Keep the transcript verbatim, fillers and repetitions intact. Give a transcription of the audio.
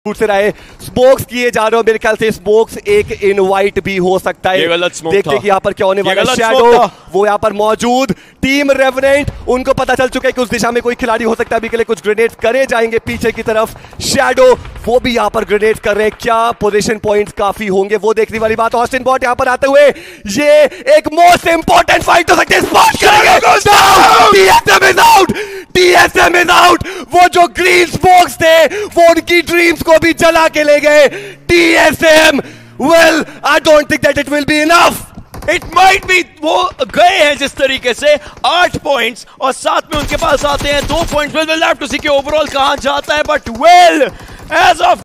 से रहे स्मोक्स किए जा रहे हो। मेरे ख्याल से स्मोक्स एक इनवाइट भी हो सकता है। देखते कि यहाँ पर क्या होने वाला है। शैडो वो यहाँ पर मौजूद, टीम रेवेनेंट उनको पता चल चुका है कि उस दिशा में कोई खिलाड़ी हो सकता है। अभी के लिए कुछ ग्रेनेड करे जाएंगे पीछे की तरफ। शैडो वो भी यहाँ पर ग्रेनेड कर रहे हैं। क्या पोजीशन पॉइंट्स काफी होंगे वो देखने वाली बात। ऑस्टिन बॉट यहाँ पर आते हुए ये एक मोस्ट इंपॉर्टेंट फाइट हो सकती है। स्पॉट करेंगे। TSM is out, TSM is out. वो जो ग्रीन स्मोक्स थे वो उनकी ड्रीम्स को भी जला के ले गए। TSM well I don't think that it will be enough. It might be वो गए हैं जिस तरीके से आठ पॉइंट्स और साथ में उनके पास आते हैं दो points. Well well have to see कि ओवरऑल कहां जाता है, बट वेल एज ऑफ